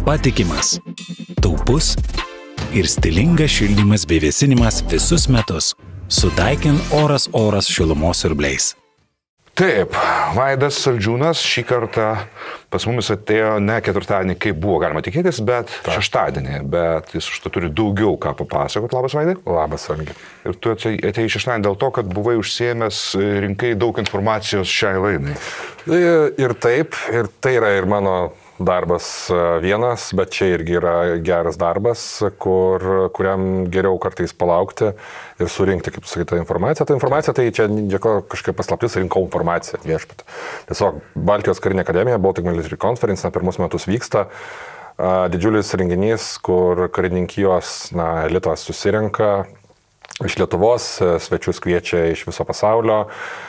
patikimas, taupus ir stilingas šildymas bei vėsinimas visus metus su Daikin Oras šilumos siurbliais. Taip, Vaidas Saldžiūnas šį kartą pas mumis atėjo ne ketvirtadienį, kaip buvo galima tikėtis, bet šeštadienį. Bet jis už to turi daugiau ką papasakot. Labas, Vaidai. Labas, Algi. Ir tu atėjai šeštadienį dėl to, kad buvai užsiėmęs rinkai daug informacijos šiai laidai. Ir taip, ir tai yra ir mano darbas vienas, bet čia irgi yra geras darbas, kuriam geriau kartais palaukti ir surinkti, kaip sakyta, informaciją. Ta informacija, tai čia kažkaip paslaptis, rinkau informaciją viešpat. Tiesiog Baltijos karinė akademija, Baltic Military Conference, pirmus metus vyksta. Didžiulis renginys, kur karininkijos elitas susirenka iš Lietuvos, svečius kviečia iš viso pasaulio.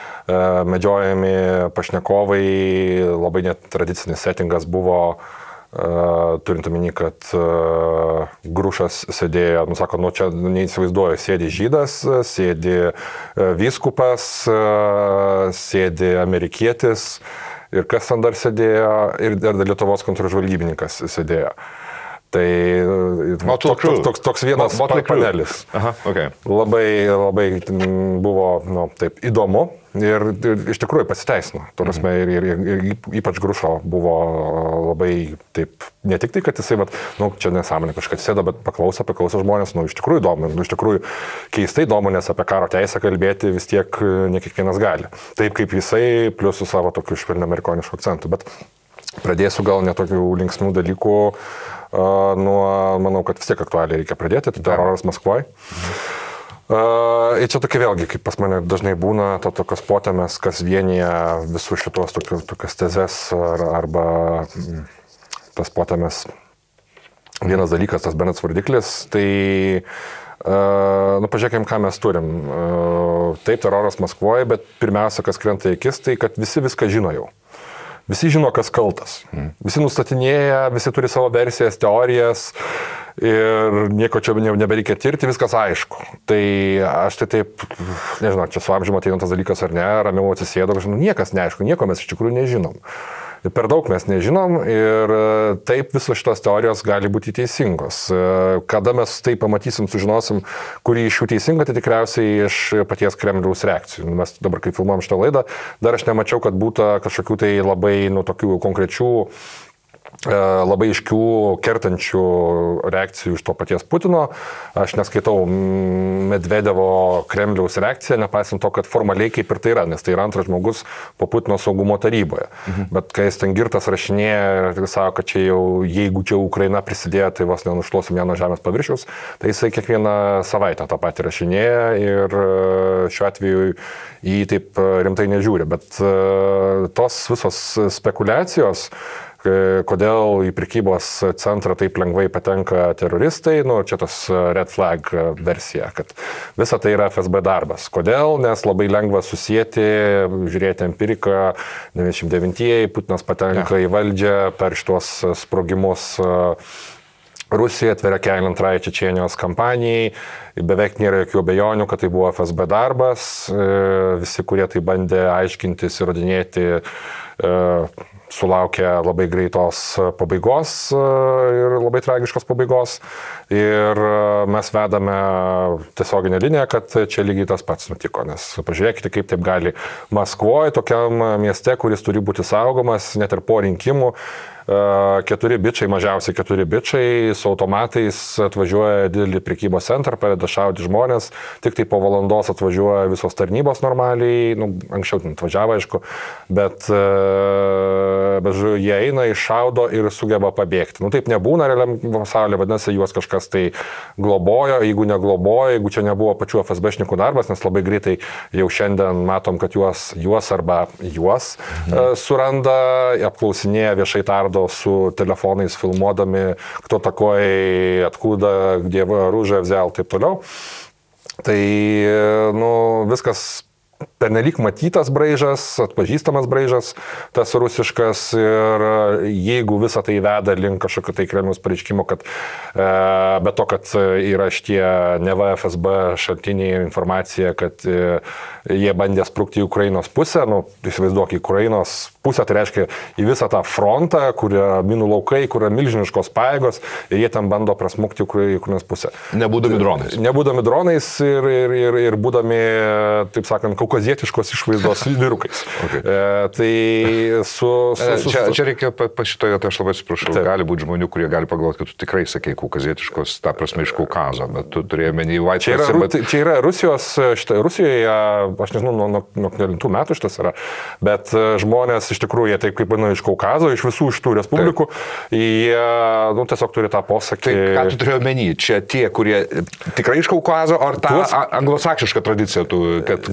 Medžiojami pašnekovai, labai net tradicinis settingas buvo, turint omeny, kad Grušas sėdėjo, sako, čia neįsivaizduoju, sėdi žydas, sėdi vyskupas, sėdi amerikietis ir kas ten dar sėdėjo, ir dar Lietuvos kontržvalgybininkas sėdėjo. Tai toks vienas panelis. Aha, okay. Labai buvo taip įdomu ir iš tikrųjų pasiteisino. Prasme, ir ypač Grušo buvo labai taip, ne tik tai, kad jisai, bet, čia nesąmonė kažkas sėda, bet paklauso žmonės, iš tikrųjų įdomu, iš tikrųjų keistai įdomu, nes apie karo teisę kalbėti vis tiek ne kiekvienas gali. Taip kaip jisai, plus su savo tokiu švelniu amerikonišku akcentu. Bet pradėsiu gal netokių linksmų dalykų. Manau, kad vis tiek aktualiai reikia pradėti, tai teroras Maskvoje. Ir čia tokia vėlgi, kaip pas mane dažnai būna, tokios potėmės, kas vienyje visus šitos tokias tezes arba tas potėmės. Vienas dalykas, tas bendras vardiklis, tai pažiūrėkime, ką mes turim. Taip, teroras Maskvoje, bet pirmiausia, kas krenta į akis, tai kad visi viską žino jau. Visi žino, kas kaltas. Visi nustatinėja, visi turi savo versijas, teorijas ir nieko čia nebereikia tirti, viskas aišku. Tai aš tai taip, nežinau, čia su amžiumi ateina tas dalykas ar ne, ramiau atsisėdau, niekas neaišku, nieko mes iš tikrųjų nežinom. Per daug mes nežinom ir taip visos šitos teorijos gali būti teisingos. Kada mes tai pamatysim, sužinosim, kuri iš jų teisinga, tai tikriausiai iš paties Kremliaus reakcijų. Mes dabar, kai filmuojam šitą laidą, dar aš nemačiau, kad būtų kažkokių tai labai tokių konkrečių, labai aiškių, kertančių reakcijų iš to paties Putino. Aš neskaitau Medvedevo Kremliaus reakciją, nepaisant to, kad formaliai kaip ir tai yra, nes tai yra antras žmogus po Putino saugumo taryboje. Bet kai jis ten girtas rašinėja ir sako, kad čia jau, jeigu čia Ukraina prisidėjo, tai vos nenušluosim ją nuo žemės paviršiaus, tai jisai kiekvieną savaitę tą patį rašinėja ir šiuo atveju jį taip rimtai nežiūri. Bet tos visos spekulacijos, kodėl į prekybos centrą taip lengvai patenka teroristai, čia tas red flag versija, kad visa tai yra FSB darbas. Kodėl? Nes labai lengva susijęti, žiūrėti empiriką, 99-ieji, Putinas patenka į valdžią per šitos sprogimus. Rusija atveria kelią antrai Čečėnijos kampanijai, beveik nėra jokių abejonių, kad tai buvo FSB darbas. Visi, kurie tai bandė aiškintis, įrodinėti, sulaukė labai greitos pabaigos ir labai tragiškos pabaigos. Ir mes vedame tiesioginę liniją, kad čia lygiai tas pats nutiko. Nes pažiūrėkite, kaip taip gali Maskvoje, tokiam mieste, kuris turi būti saugomas net ir po rinkimų. 4 bičiai, mažiausiai 4 bičiai su automatais atvažiuoja didelį prekybos centrą, pradeda šaudyti žmonės, tik tai po valandos atvažiuoja visos tarnybos normaliai, anksčiau atvažiavo, aišku, bet jie eina, iššaudo ir sugeba pabėgti. Taip nebūna realiam pasaulyje, vadinasi, juos kažkas tai globojo, jeigu neglobojo, jeigu čia nebuvo pačių FSB-šnikų darbas, nes labai greitai jau šiandien matom, kad juos suranda, apklausinėja, viešai tardo su telefonais filmuodami, kto takoj, откуда, где оружие взял, taip toliau. Tai, viskas pernelyg matytas braižas, atpažįstamas braižas, tas rusiškas, ir jeigu visą tai veda link kažkokio tai Kremliaus pareiškimo, kad be to, kad yra šitie neva FSB šaltiniai informacija, kad jie bandė sprukti į Ukrainos pusę, įsivaizduok, į Ukrainos pusę, tai reiškia į visą tą frontą, kur yra minų laukai, kur yra milžiniškos pajėgos ir jie ten bando prasmukti į Ukrainos pusę. Nebūdami dronais. Nebūdami dronais ir būdami, taip sakant, kaukazietiškos išvaizdos vyrukais. Okay. Čia reikia šitoje, tai aš labai atsiprašau, gali būti žmonių, kurie gali pagalvoti, kad tu tikrai sakei kaukazietiškos, ta prasme iš Kaukazo, bet tu turėjai menį į White House. Čia yra Rusijos, Rusijoje, aš nežinau, nuo kelintų metų šitas yra, bet žmonės iš tikrųjų, jie taip kaip iš Kaukazo, iš visų šitų respublikų, jie tiesiog turi tą posakį. Tai ką tu turėjai menį? Čia tie, kurie tikrai iš Kaukazo, ar ta anglosaksiška tradicija, kad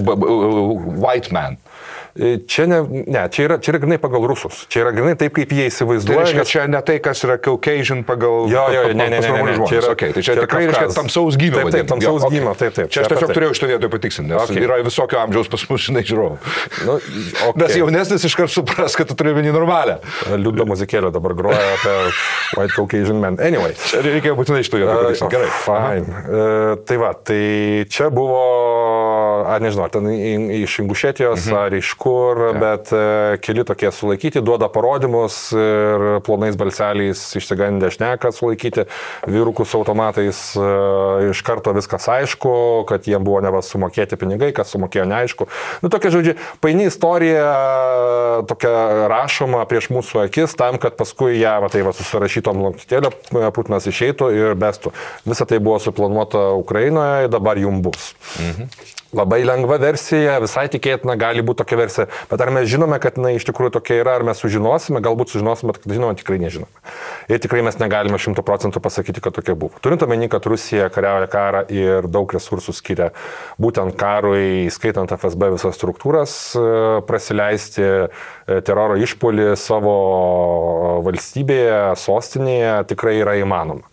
white man? Čia čia yra grinai pagal rusus. Čia yra grinai taip, kaip jie įsivaizduoja. Tai reiškia, čia ne tai, kas yra Caucasian pagal... Ne. Čia yra, okay, tai čia tikrai reiškia tamsaus gymo. Taip, tamsaus gymo, taip. Čia aš tiesiog turėjau šitą vietą patiksinti, nes yra visokio amžiaus pas mus, žinai, žiūrovų. Nes jaunesnis iškart supras, kad tu turi vienį normalę. Liūdna muzikėlė dabar groja apie White Caucasian Man. Anyway. Čia reikėjo būtinai šitą vietą patiksinti. Gerai. Fine. Tai va, tai čia buvo, nežinau, ten iš Ingušetijos ar iš kur, bet keli tokie sulaikyti, duoda parodymus ir plonais balseliais išsigandę šneka sulaikyti, vyrukų su automatais, iš karto viskas aišku, kad jiem buvo neva sumokėti pinigai, kas sumokėjo neaišku. Tokia, žodžiu, paini istorija, tokia rašoma prieš mūsų akis, tam, kad paskui ją susirašytom lankutėlio Putinas išeitų ir bestų. Visa tai buvo suplanuota Ukrainoje, dabar jums bus. Labai lengva versija, visai tikėtina gali būti tokia versija, bet ar mes žinome, kad iš tikrųjų tokia yra, ar mes sužinosime, galbūt sužinosime, bet žinoma, tikrai nežinome. Ir tikrai mes negalime 100% pasakyti, kad tokia buvo. Turint omeny, kad Rusija kariauja karą ir daug resursų skiria būtent karui, skaitant FSB visas struktūras, prasileisti teroro išpuolį savo valstybėje, sostinėje tikrai yra įmanoma.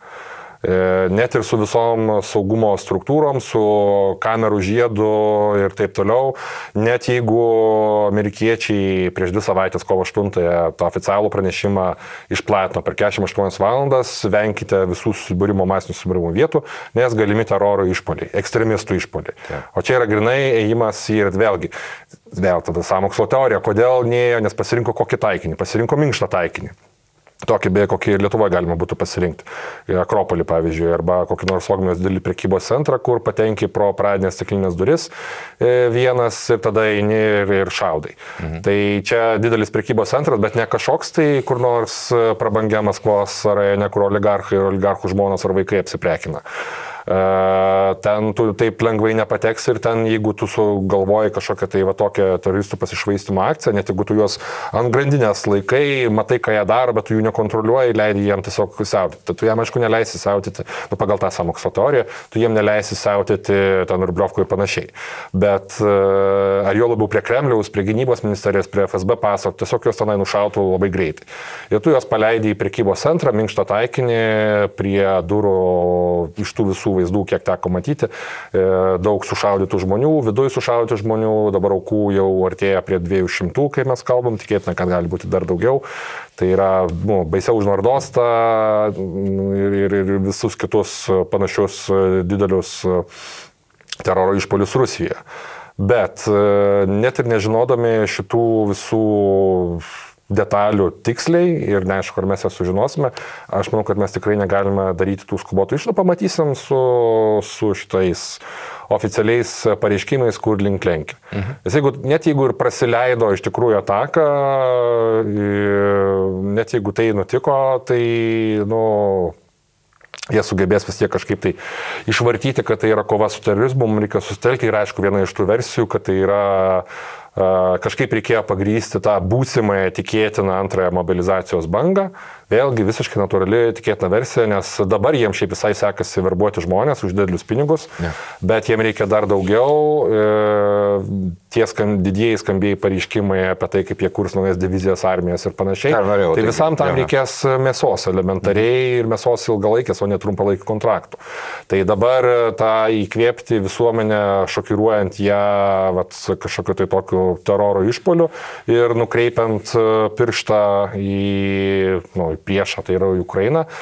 Net ir su visom saugumo struktūrom, su kamerų žiedu ir taip toliau, net jeigu amerikiečiai prieš 2 savaitės kovo 8-ąją tą oficialų pranešimą išplatino per 48 valandas, venkite visų susibūrimo, masinių susibūrimo vietų, nes galimi teroro išpuoliai, ekstremistų išpuoliai. O čia yra grinai ėjimas ir vėl tada sąmokslo teorija, kodėl neėjo, nes pasirinko kokį taikinį, pasirinko minkštą taikinį. Tokį beje, kokį Lietuvoje galima būtų pasirinkti. Akropolį, pavyzdžiui, arba kokį nors Sogmijos didelį prekybos centrą, kur patenki pro pradinės stiklinės duris vienas ir tada eini ir šaudai. Tai čia didelis prekybos centras, bet ne kažkoks tai kur nors prabangia Maskvos rajone, kur oligarchai ir oligarchų žmonos ar vaikai apsiprekina. Ten tu taip lengvai nepateks ir ten, jeigu tu sugalvoji kažkokią tai tokią teroristų pasišvaistymo akciją, net jeigu tu juos ant grandinės laikai, matai, ką jie daro, bet tu jų nekontroliuoji, leidi jiem tiesiog siautyti. Tu jam, aišku, neleisi siautyti, pagal tą sąmokslo teoriją, tu jiem neleisi siautyti ten Rubliovkų ir panašiai. Bet ar jo labiau prie Kremliaus, prie gynybos ministerijos, prie FSB paso, tiesiog juos tenai nušautų labai greitai. Ir tu juos paleidi į prekybos centrą, minkštą taikinį, prie durų iš tų visų vaizdų, kiek teko matyti, daug sušaudytų žmonių, viduje sušaudytų žmonių, dabar aukų jau artėja prie 200, kai mes kalbam, tikėtina, kad gali būti dar daugiau. Tai yra baisiau už Nordostą ir visus kitus panašius didelius teroro išpuolius Rusijoje. Bet net ir nežinodami šitų visų detalių tiksliai ir neaišku, ar mes jas sužinosime, aš manau, kad mes tikrai negalime daryti tų skubotų išvadų, pamatysim su šitais oficialiais pareiškimais, kur link lenkia. Nes net jeigu ir prasileido iš tikrųjų ataką, net jeigu tai nutiko, tai jie sugebės vis tiek kažkaip tai išvartyti, kad tai yra kova su terorizmu, mums reikia susitelkti ir aišku viena iš tų versijų, kad tai yra kažkaip reikėjo pagrysti tą būsimąją tikėtiną antrąją mobilizacijos bangą. Vėlgi visiškai natūrali tikėtina versija, nes dabar jiems šiaip visai sekasi verbuoti žmonės už didelius pinigus, bet jiems reikia dar daugiau. Tie didieji skambėjai pareiškimai apie tai, kaip jie kurs naujas divizijas, armijas ir panašiai. Tai visam tam reikės mėsos elementariai ir mėsos ilgalaikės, o ne trumpalaikių kontraktų. Tai dabar tą įkvėpti visuomenę, šokiruojant ją kažkokiu tai tokiu teroro išpuoliu ir nukreipiant pirštą į priešą, tai yra Ukrainą,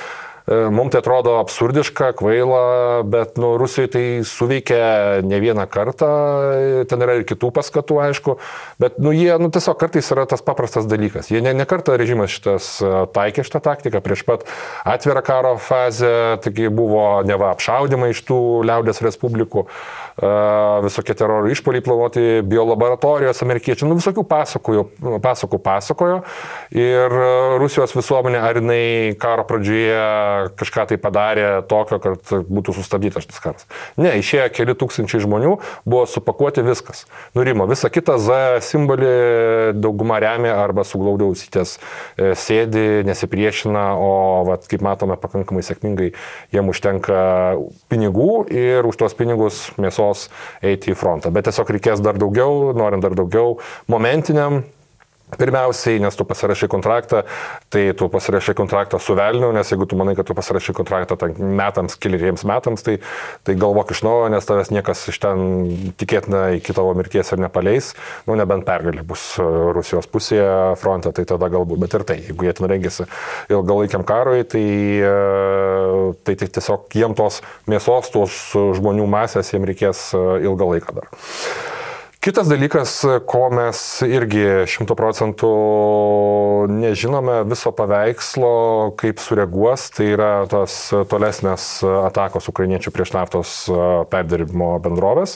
Mums tai atrodo absurdiška, kvaila, bet Rusijoje tai suveikia ne vieną kartą, ten yra ir kitų paskatų, aišku, bet jie tiesiog kartais yra tas paprastas dalykas. Jie ne kartą režimas šitas taikė šitą taktiką prieš pat atvirą karo fazę, taigi buvo neva apšaudimai iš tų liaudės respublikų, visokie teroro išpoliai planuoti, biolaboratorijos amerikiečių, visokių pasakų pasakojo ir Rusijos visuomenė, ar jinai karo pradžioje kažką tai padarė tokio, kad būtų sustabdytas šitas karas. Ne, išėjo keli tūkstančiai žmonių, buvo supakuoti viskas. Nurimo, visą kitą Z simbolį dauguma remia arba suglaudiau sitės sėdi, nesipriešina, o kaip matome, pakankamai sėkmingai jiem užtenka pinigų ir už tos pinigus mėsos eiti į frontą. Bet tiesiog reikės dar daugiau, norint dar daugiau momentiniam. Pirmiausiai, nes tu pasirašai kontraktą, tai tu pasirašai kontraktą su velniu, nes jeigu tu manai, kad tu pasirašai kontraktą metams, keleriems metams, tai galvok iš naujo, nes tavęs niekas iš ten tikėtina iki tavo mirties ir nepaleis, nebent pergalė bus Rusijos pusėje fronte, tai tada galbūt, bet ir tai, jeigu jie ten rengėsi ilgalaikiam karui, tai tiesiog jiem tos mėsos, tos žmonių masės, jiem reikės ilgą laiką dar. Kitas dalykas, ko mes irgi 100% nežinome viso paveikslo, kaip sureaguos, tai yra tos tolesnės atakos ukrainiečių prieš naftos perdirbimo bendrovės.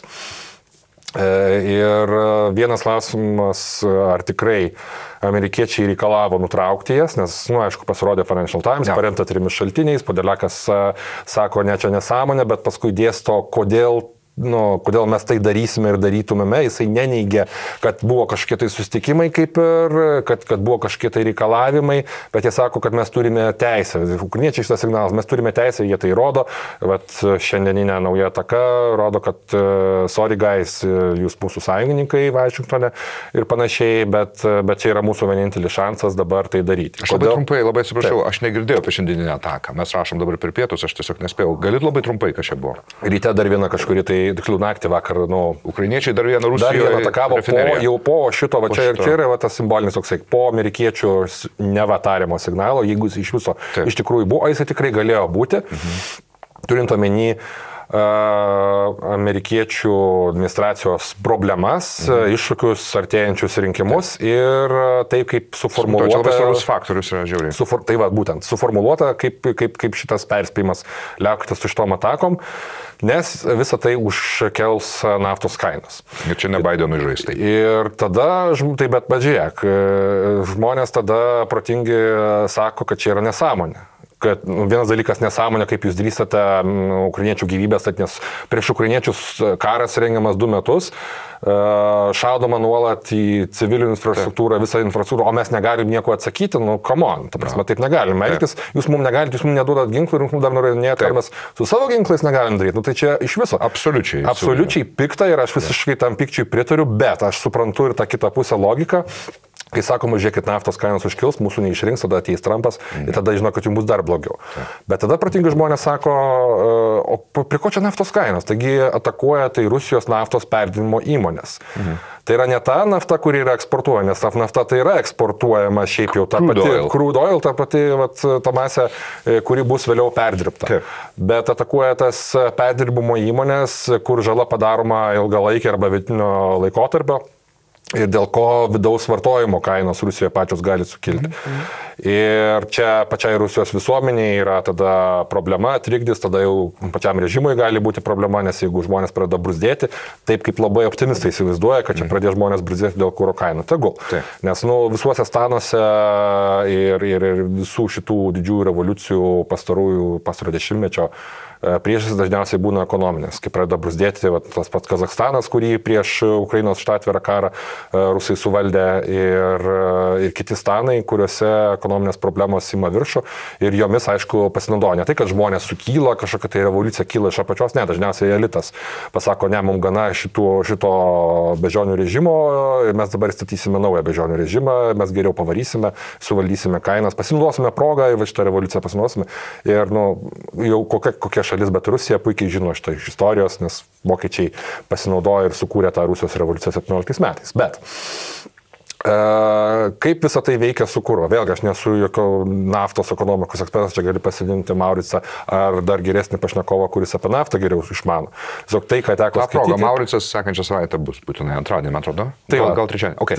Ir vienas klausimas, ar tikrai amerikiečiai reikalavo nutraukti jas, nes, aišku, pasirodė Financial Times, paremta 3 šaltiniais, Podeliakas sako, ne čia nesąmonė, bet paskui dėsto, kodėl mes tai darysime ir darytumėme, jisai neneigia, kad buvo kažkokie tai susitikimai kaip ir, kad buvo kažkokie tai reikalavimai, bet jie sako, kad mes turime teisę. Ukrainiečiai šitas signalas, mes turime teisę, jie tai rodo, bet šiandieninė nauja ataka rodo, kad sorry guys, jūs mūsų sąjungininkai Vašingtone ir panašiai, bet čia yra mūsų vienintelis šansas dabar tai daryti. Aš labai trumpai, labai atsiprašau, aš negirdėjau apie šiandieninę ataką, mes rašom dabar per pietus, aš tiesiog nespėjau. Galit labai trumpai, kas čia buvo? Ryte dar viena kažkuri tai tiksliau naktį vakar, ukrainiečiai dar vieną Rusijoje atakavo jau po šito, čia yra tas simbolinis toksai, po amerikiečių neva tariamo signalo, jeigu jis iš viso iš tikrųjų buvo, jis tikrai galėjo būti, turint omeny amerikiečių administracijos problemas, iššūkius, artėjančius rinkimus ir taip kaip suformuluota. Čia labai svarbus faktorius yra žiauriai. Tai va, būtent, suformuluota kaip šitas perspėjimas liaukitės su šitom atakom, nes visą tai užkels naftos kainas. Ir čia ne Bidenui žaistai. Ir tada, bet žiūrėk, žmonės tada protingi sako, kad čia yra nesąmonė. Kad vienas dalykas nesąmonė, kaip jūs drįstate ukrainiečių gyvybės, nes prieš ukrainiečius karas rengiamas 2 metus, šaudoma nuolat į civilių infrastruktūrą, visą infrastruktūrą, o mes negalim nieko atsakyti, come on, ta prasme, taip negalim elgtis, jūs mums negalite, jūs mums neduodat ginklų ir mums dar norėtumėte, ar mes su savo ginklais negalim daryti, tai čia iš viso. Absoliučiai pikta ir aš visiškai tam pikčiui pritariu, bet aš suprantu ir tą kitą pusę logiką. Kai sakoma, žiūrėkit, naftos kainos užkils, mūsų neišrinks, tada ateis Trumpas ir tada žino, kad jums bus dar blogiau. Bet tada protingi žmonės sako, o prie ko čia naftos kainos? Taigi atakuoja tai Rusijos naftos perdirbimo įmonės. Tai yra ne ta nafta, kuri yra eksportuojama, nes ta nafta tai yra eksportuojama šiaip jau ta pati crude oil, ta pati ta masė, kuri bus vėliau perdirbta. Bet atakuoja tas perdirbimo įmonės, kur žala padaroma ilgalaikį arba vidutinio laikotarpio. Ir dėl ko vidaus vartojimo kainos Rusijoje pačios gali sukilti. Ir čia pačiai Rusijos visuomeniai yra tada problema, trikdis, tada jau pačiam režimui gali būti problema, nes jeigu žmonės pradeda bruzdėti, taip kaip labai optimistai įsivaizduoja, kad čia pradės žmonės bruzdėti dėl kuro kainų. Tegul. Nes visuose stanuose ir visų šitų didžiųjų revoliucijų pastarojo dešimtmečio priežastis dažniausiai būna ekonominės. Kai pradeda bruzdėti tas pats Kazachstanas, kurį prieš Ukrainos šitą atvirą karą Rusai suvaldė ir kiti stanai, kuriuose ekonominės problemos ima viršų ir jomis, aišku, pasinaudoja. Ne tai, kad žmonės sukyla, kažkokia tai revoliucija kyla iš apačios, ne, dažniausiai elitas pasako, ne, mums gana šito beždžionių režimo ir mes dabar statysime naują beždžionių režimą, mes geriau pavarysime, suvaldysime kainas, pasinaudosime progą ir šitą revoliuciją pasinaudosime. Ir jau kokia šalis, bet Rusija puikiai žino šitą iš istorijos, nes vokiečiai pasinaudojo ir sukūrė tą Rusijos revoliuciją 17 metais. Bet Kaip visą tai veikia su kuro? Vėlgi, aš nesu jokio naftos ekonomikos ekspertas, čia gali pasidinti Mauricą ar dar geresnį pašnekovą, kuris apie naftą geriau išmano. Tiesiog tai, ką teko skaityti. Mauricas sekančią savaitę bus būtinai antradienį, man atrodo. Tai gal trečiadienį. Okay.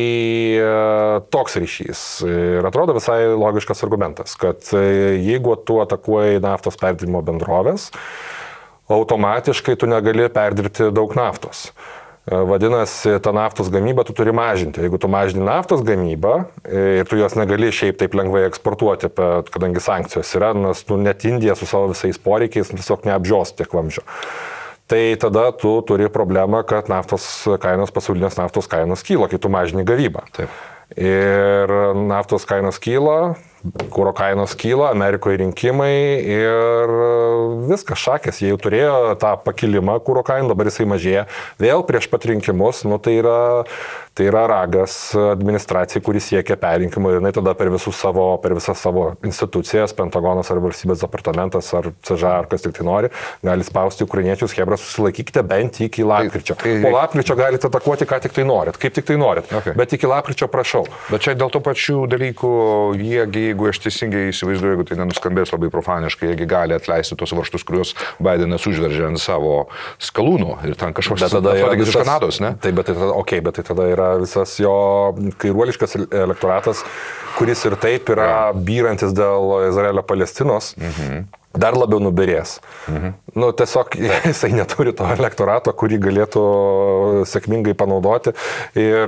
Tai toks ryšys. Ir atrodo visai logiškas argumentas, kad jeigu tu atakuoji naftos perdirbimo bendrovės, automatiškai tu negali perdirbti daug naftos. Vadinasi, tą naftos gamybą tu turi mažinti. Jeigu tu mažini naftos gamybą ir tu jos negali šiaip taip lengvai eksportuoti, kadangi sankcijos yra, nes tu net Indija su savo visais poreikiais tiesiog neapžios tiek vamzdžio. Tai tada tu turi problemą, kad pasaulinės naftos kainos kyla, kai tu mažini gavybą. Taip. Ir naftos kainos kyla, kuro kainos kyla, Amerikoje rinkimai ir viskas šakės. Jie jau turėjo tą pakilimą kuro kainų, dabar jisai mažėja. Vėl prieš pat rinkimus, tai yra ragas administracijai, kuris siekia perrinkimų ir jinai tada per visas savo institucijas, Pentagonas ar valstybės departamentas ar CŽA ar kas tik tai nori, gali spausti ukrainiečius, hebra, susilaikykite bent iki lapkričio. Po lapkričio galite atakuoti, ką tik tai norit, kaip tik tai norit, bet iki lapkričio prašau. Bet čia dėl to pačių dalykų, jeigu aš teisingai įsivaizduoju, jeigu tai nenuskambės labai profaniškai, jie gali atleisti tos varžtus, kuriuos Bidenas užveržė ant savo skalūnų ir ten kažkoks atsodėgis iš Kanados, ne? Taip, bet tai tada yra visas jo kairuoliškas elektoratas, kuris ir taip yra byrantis dėl Izraelio-Palestinos. Dar labiau nubirės. Tiesiog jisai neturi to elektorato, kurį galėtų sėkmingai panaudoti ir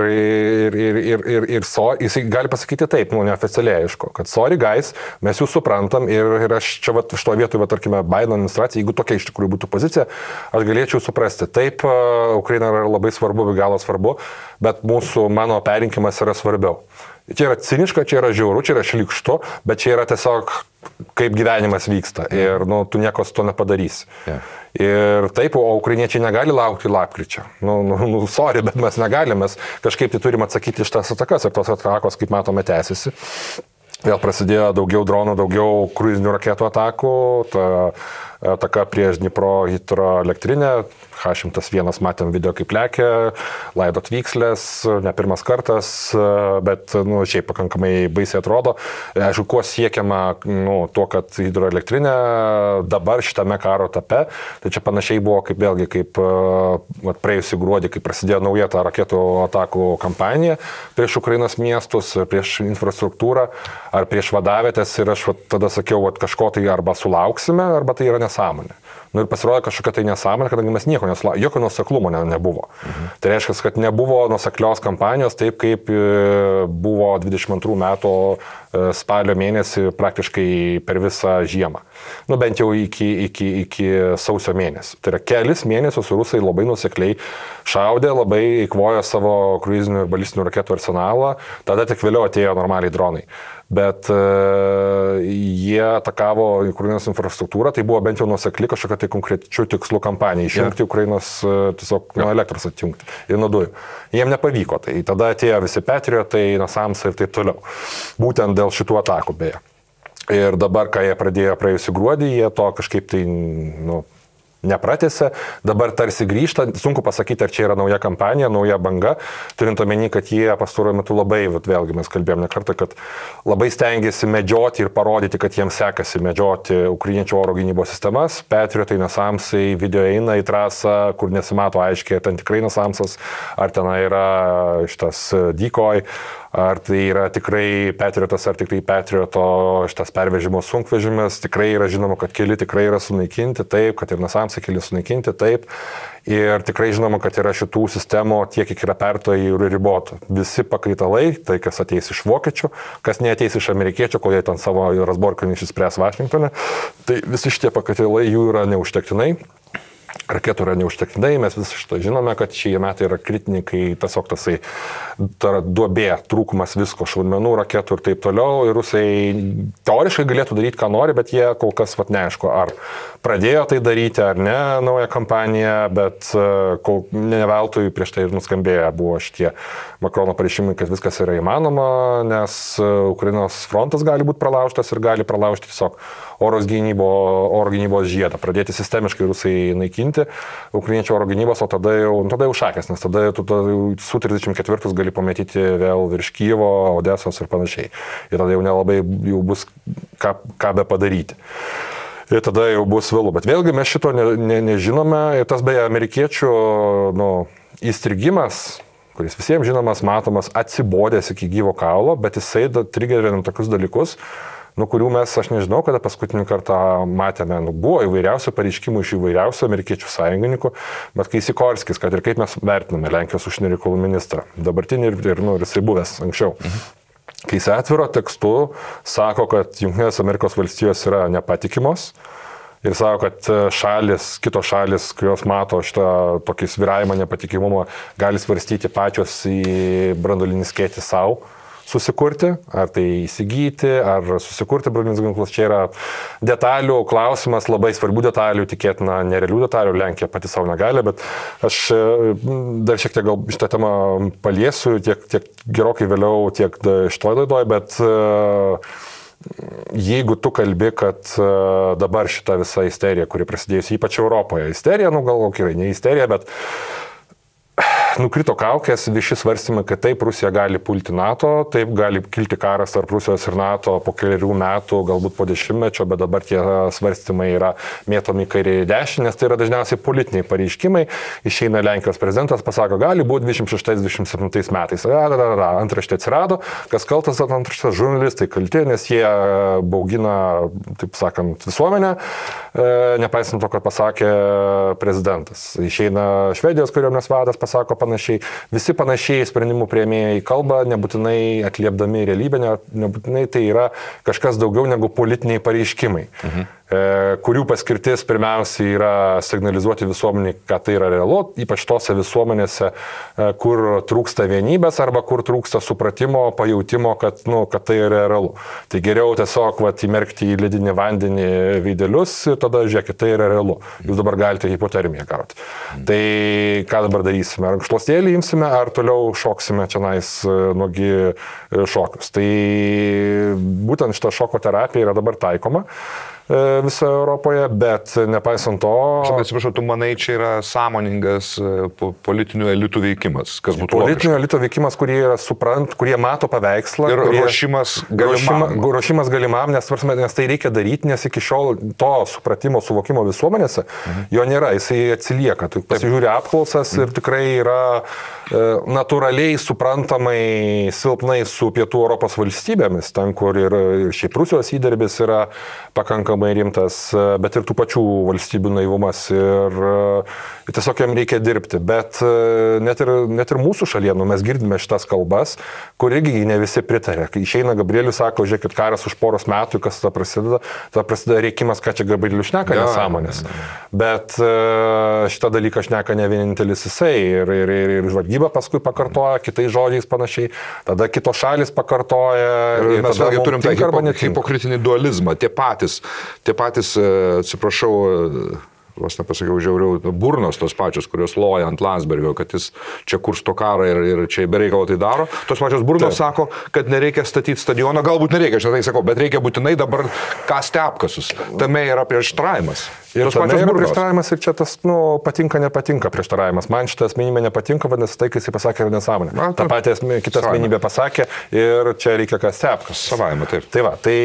jisai gali pasakyti taip, neoficialiai aišku, kad sorry guys, mes jūs suprantam ir aš čia iš to vietoje, tarkime, Biden administracija, jeigu tokia iš tikrųjų būtų pozicija, aš galėčiau suprasti. Taip, Ukraina yra labai svarbu, be galo svarbu, bet mano perrinkimas yra svarbiau. Čia yra ciniška, čia yra žiauru, čia yra šlykštu, bet čia yra tiesiog kaip gyvenimas vyksta ir tu nieko su to nepadarysi. Ir taip, o ukrainiečiai negali laukti lapkričio. Sorry, bet mes negalim, mes kažkaip tai turim atsakyti iš tas atakas ir tos atakos, kaip matome, tęsiasi. Vėl prasidėjo daugiau dronų, daugiau kruizinių raketų atakų, ta ataka prieš Dnipro hidroelektrinę, H101 matėm video kaip lekia, laidot vykslės, ne pirmas kartas, bet šiaip pakankamai baisiai atrodo. Aišku, kuo siekiama tuo, kad hidroelektrinė dabar šitame karo etape, tai čia panašiai buvo kaip praėjusį gruodį, kai prasidėjo nauja ta raketų atakų kampanija prieš Ukrainos miestus, prieš infrastruktūrą ar prieš vadavietės ir aš tada sakiau, kažko tai arba sulauksime, arba tai yra nesąmonė. Ir pasirodė kažkokia tai nesąmonė, kadangi mes jokio nuoseklumo nebuvo. Tai reiškia, kad nebuvo nuoseklios kampanijos taip, kaip buvo 22 metų spalio mėnesį praktiškai per visą žiemą. Bent jau iki sausio mėnesį. Tai yra kelis mėnesius rusai labai nuosekliai šaudė, labai eikvojo savo kruizinių ir balistinių raketų arsenalą, tada tik vėliau atėjo normaliai dronai. Bet jie atakavo Ukrainos infrastruktūrą, tai buvo bent jau nuosekli kažkokia tai konkrečių tikslų kampanija, išjungti Ukrainos tiesiog nuo elektros atjungti ir nuo dujų. Jiem nepavyko, tai tada atėjo visi Patriotai, Nasamsai ir taip toliau. Būtent dėl šitų atakų beje. Ir dabar, kai jie pradėjo praėjusį gruodį, jie to kažkaip tai nepratėse, dabar tarsi grįžta, sunku pasakyti, ar čia yra nauja kampanija, nauja banga, turint omeny, kad jie pastaruoju metu labai, vėlgi mes kalbėjom ne kartą, kad labai stengiasi medžioti ir parodyti, kad jiems sekasi medžioti ukrainiečių oro gynybos sistemas, Patriotai, Nasamsai, video eina į trasą, kur nesimato aiškiai, ten tikrai Nasamsas, ar ten yra šitas decoy, ar tai yra tikrai Patriotas, ar tik tai Patrioto šitas pervežimo sunkvežimis, tikrai yra žinoma, kad keli tikrai yra sunaikinti, taip, kad ir Nasamsai keli sunaikinti, taip, ir tikrai žinoma, kad yra šitų sistemų tiek, kiek yra perto ir ribotų. Visi pakaitalai, tai kas ateis iš vokiečių, kas neateis iš amerikiečių, kol jie ten savo rasborkinį išspręs Vašingtone, tai visi šitie pakaitalai jų yra neužtektinai. Raketų yra neužtektinai, mes visi šitą žinome, kad šie metai yra kritiniai, kai tiesiog tasai duobė, trūkumas visko, šaudmenų, raketų ir taip toliau. Ir rusai teoriškai galėtų daryti, ką nori, bet jie kol kas neaišku, ar pradėjo tai daryti, ar ne, naują kampaniją, bet ne veltui prieš tai ir nuskambėję buvo šitie Makrono pareiškimai, kad viskas yra įmanoma, nes Ukrainos frontas gali būti pralaužtas ir gali pralaužti tiesiog oro gynybos žiedą, pradėti sistemiškai rusai naikinti. padidinti ukrainiečių oro gynybos, o tada jau šakės, nes tada su 34 gali pamatyti vėl virš Kyjivo, Odesos ir panašiai. Ir tada jau nelabai jau bus ką be padaryti. Ir tada jau bus vėlu. Bet vėlgi mes šito nežinome. Ir tas beje amerikiečių įstrigimas, kuris visiems žinomas, matomas, atsibodęs iki gyvo kaulo, bet jisai trigerinam tokius dalykus, kurių mes, aš nežinau, kada paskutinį kartą matėme, buvo įvairiausių pareiškimų iš įvairiausių amerikiečių sąjungininkų, bet kai Sikorskis, kad ir kaip mes vertiname Lenkijos užsienio reikalų ministrą, dabartinį ir jisai buvęs anksčiau, kai jis atviro tekstu sako, kad Junktinės Amerikos valstijos yra nepatikimos ir sako, kad kitos šalis, kurios mato šitą tokį svyravimą nepatikimumą, gali svarstyti pačios į branduolinį skėtį savo susikurti, ar tai įsigyti, ar susikurti branduolinius ginklus. Čia yra detalių klausimas, labai svarbių detalių, tikėtina nerealių detalių, Lenkija pati savo negali, bet aš dar šiek tiek gal šitą temą paliesiu, tiek gerokai vėliau, tiek šitoj laidoj, bet jeigu tu kalbi, kad dabar šita visa isterija, kuri prasidėjusi ypač Europoje, isterija, gal gerai, ne isterija, bet nukrito kaukės vieši svarstymai, kad taip Rusija gali pulti NATO, taip gali kilti karas tarp Rusijos ir NATO po keliarių metų, galbūt po 10-mečio, bet dabar tie svarstymai yra mėtomi kairė į dešinę, nes tai yra dažniausiai politiniai pareiškimai. Išeina Lenkijos prezidentas, pasako, gali būti 26-27 metais. Antraštė atsirado, kas kaltas antraštė, žurnalistai kalti, nes jie baugina, taip sakant, visuomenę, nepaisant to, kad pasakė prezidentas. Išeina Švedijos kariuomenės vadas, pasako panašiai. Visi panašiai sprendimų priėmėjai kalba, nebūtinai atliepdami realybę, nebūtinai tai yra kažkas daugiau negu politiniai pareiškimai, kurių paskirtis pirmiausiai yra signalizuoti visuomenį, kad tai yra realu, ypač tose visuomenėse, kur trūksta vienybės arba kur trūksta supratimo, pajautimo, kad tai yra realu. Tai geriau tiesiog įmerkti į ledinį vandenį veidelius ir tada žiūrėkit, tai yra realu. Jūs dabar galite hipotermiją gauti. Tai ką dabar darysime? Ar šluostėlį imsime, ar toliau šoksime čionais nuogi šokius? Tai būtent šita šoko terapija yra dabar taikoma visoje Europoje, bet nepaisant to... Atsiprašau, tu manai, čia yra sąmoningas politinių elitų veikimas, kas būtų politinių elitų veikimas, kurie mato paveikslą. Ir ruošimas galimam. Ruošimas galimam, nes tai reikia daryti, nes iki šiol to supratimo, suvokimo visuomenėse jo nėra, jisai atsilieka. Tu pasižiūri apklausas ir tikrai yra natūraliai suprantamai silpnai su pietų Europos valstybėmis, ten, kur ir šiaip Rusijos įdirbis yra pakankamai rimtas, bet ir tų pačių valstybių naivumas ir tiesiog jam reikia dirbti. Bet net ir mūsų šalyje, mes girdime šitas kalbas, kur irgi ne visi pritarė. Kai išeina Gabrielius, sako, žiūrėkit, karas už poros metų, kas tada prasideda reikimas, ką čia Gabrielius šneka, nesąmonės. Bet šitą dalyką šneka ne vienintelis jisai ir žvalgyba paskui pakartoja, kitais žodžiais panašiai, tada kitos šalis pakartoja. Ir mes vėlgi turim tą hipokritinį dualizmą, tie patys, atsiprašau, vos nepasakiau žiauriau, burnos tos pačios, kurios loja ant Landsbergio, kad jis čia kursto karą ir čia bereikalo tai daro. Tos pačios burnos sako, kad nereikia statyti stadioną, galbūt nereikia, aš tai sakau, bet reikia būtinai dabar kasti apkasus. Tame yra prieštaravimas. Ir tame yra prieštaravimas ir čia tas, patinka, nepatinka prieštaravimas. Man šitą asmenybę nepatinka, vadinasi, tai, kai jis pasakė, yra nesąmonė. Ta pati kita asmenybė pasakė ir čia reikia kasti apkasus. Savaime, taip. Tai va, tai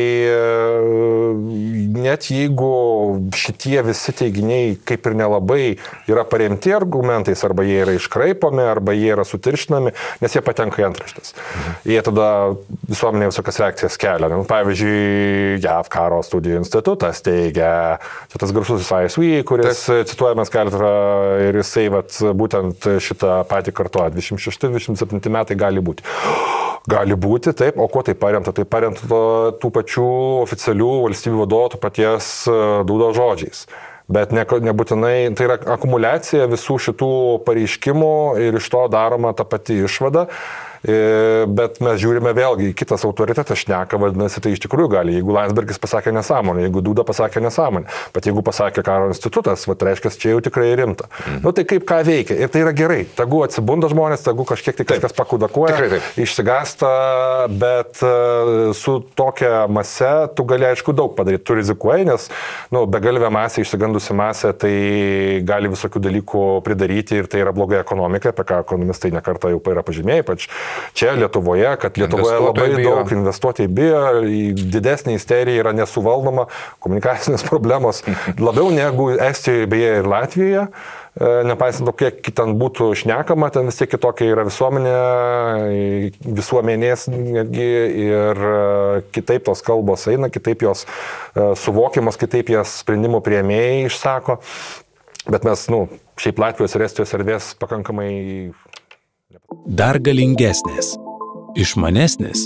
net jeigu šitie visi teiginiai kaip ir nelabai yra paremti argumentais, arba jie yra iškraipomi, arba jie yra sutirštinami, nes jie patenka į antraštes. Jie tada visuomenė visokias reakcijas kelia. Pavyzdžiui, JAV karo studijų institutas teigia, čia tas garsusis ISV, kuris cituojamas keletą ir jisai būtent šitą patį kartuoja. 26-27 metai gali būti. Gali būti, taip, o ko tai paremta? Tai paremta tų pačių oficialių valstybių vadovų, tų paties Dudos žodžiais. Bet nebūtinai, tai yra akumuliacija visų šitų pareiškimų ir iš to daroma ta pati išvada. Bet mes žiūrime vėlgi, kitas autoritetas šneka, vadinasi, tai iš tikrųjų gali. Jeigu Landsbergis pasakė nesąmonę, jeigu Duda pasakė nesąmonę, bet jeigu pasakė Karo institutas, reiškia, čia jau tikrai rimta. Nu tai kaip ką veikia. Ir tai yra gerai. Tegu atsibunda žmonės, tegu kažkiek tai kažkas pakudakuoja, išsigąsta, bet su tokia mase tu gali aišku daug padaryti. Tu rizikuoji, nes begalvė masė, išsigandusi masė, tai gali visokių dalykų pridaryti ir tai yra blogai ekonomika, apie ką ekonomistai nekartą jau yra pažymėjai, ypač čia Lietuvoje, kad Lietuvoje labai daug investuotojai bijo, didesnė isterija yra nesuvaldoma, komunikacinės problemos labiau negu Estijoje, beje, ir Latvijoje. Nepaisant to, kiek ten būtų šnekama, ten vis tiek kitokia yra visuomenės netgi ir kitaip tos kalbos eina, kitaip jos suvokiamos, kitaip jas sprendimų priėmėjai išsako. Bet mes, šiaip Latvijos ir Estijos erdvės pakankamai... Dar galingesnės, išmanesnės,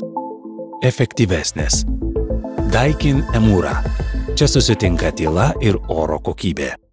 efektyvesnės. Daikin Emūra. Čia susitinka tyla ir oro kokybė.